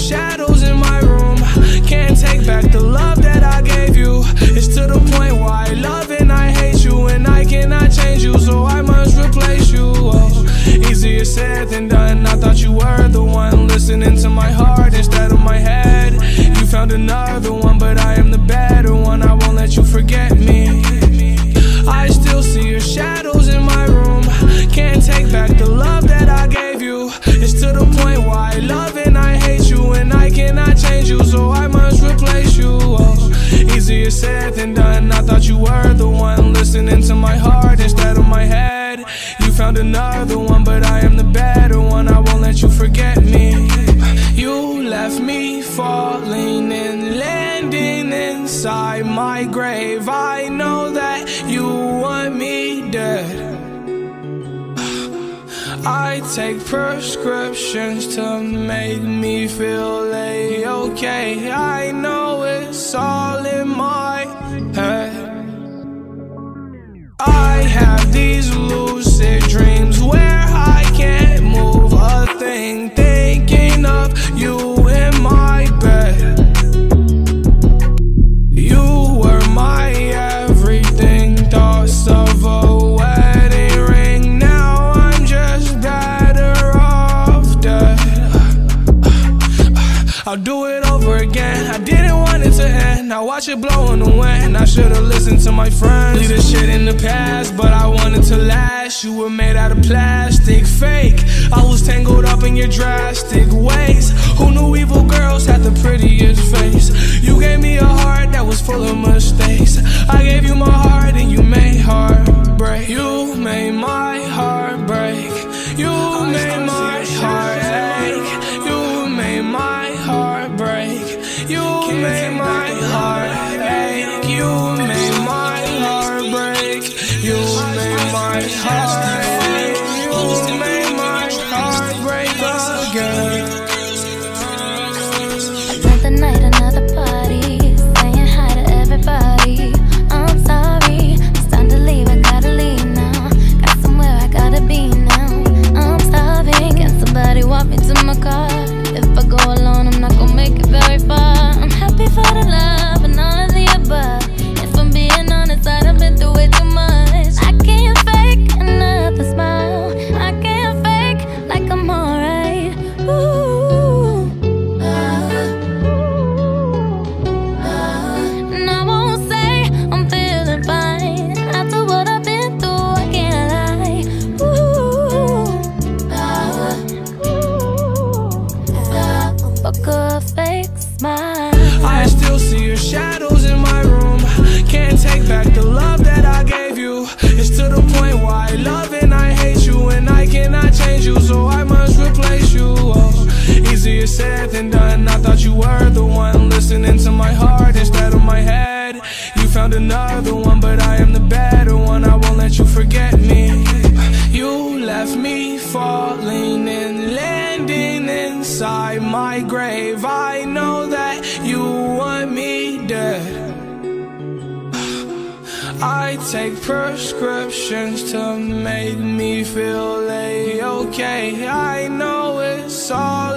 shadows in my room. Can't take back the love that I gave you. It's to the point where I love and I hate you, and I cannot change you, so I must replace you. Oh, easier said than done. I thought you were the one listening to my heart instead of my head. You found another one, but I am the better one. I won't let you forget me. I still see your shadows in my room. Can't take back the love that I gave you. It's to the point where I love and I hate you, and I cannot change you, so I must replace you. Oh, easier said than done. I thought you were the one listening to my heart instead of my head. You found another one, but I am the better one. I won't let you forget me. You left me falling and landing inside my grave. I know that you want me dead. I take prescriptions to make me feel A-okay. I know it's all in my head. I have these lucid dreams where I can't move a thing, thinking of you in my bed. You were my everything, thoughts of a wedding ring. Now I'm just better off dead. I'll do it over again. I didn't want it to end. Now watch it blow in the wind. I should've listened to my friends. Leave this shit in the past, but I wanted to last. You were made out of plastic, fake. I was tangled up in your drastic ways. Who knew evil girls had the prettiest face? You gave me a heart that was full of mistakes. I gave you my heart and you made heartbreak. You made my heart break. You made my heart ache. You made my heart break. You made my heart ache. You made my heart break. You made my heart ache. You made my heart break again. Another night, another party, saying hi to everybody. I'm sorry, it's time to leave, I gotta leave now. Got somewhere I gotta be now. I'm starving, can somebody walk me to my car? If I go alone, I'm not gonna make it very far. I'm happy for the love and all of the above. If I'm being honest, I done been through way too much. I can't fake another smile. I can't fake like I'm alright. Ooh. And I won't say I'm feeling fine. After what I've been through, I can't lie. Fuck a fake smile. I still see your shadows in my room. Can't take back the love that I gave you. It's to the point where I love and I hate you, and I cannot change you, so I must replace you. Oh, easier said than done. I thought you were the one listening to my heart instead of my head. You found another one, but I am the better one. I won't let you forget me. You left me falling and landing inside my grave. I know that you want me dead. I take prescriptions to make me feel A-okay. I know it's all